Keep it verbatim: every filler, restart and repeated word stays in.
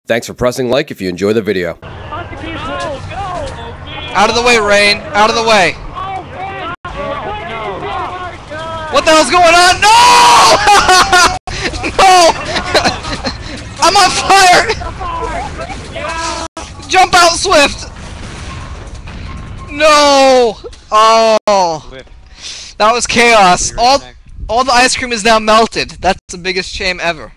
Thanks for pressing like if you enjoy the video. Out of the way, Rain. Out of the way. What the hell's going on? No! No! I'm on fire! Jump out, Swift! No! Oh. That was chaos. All, all the ice cream is now melted. That's the biggest shame ever.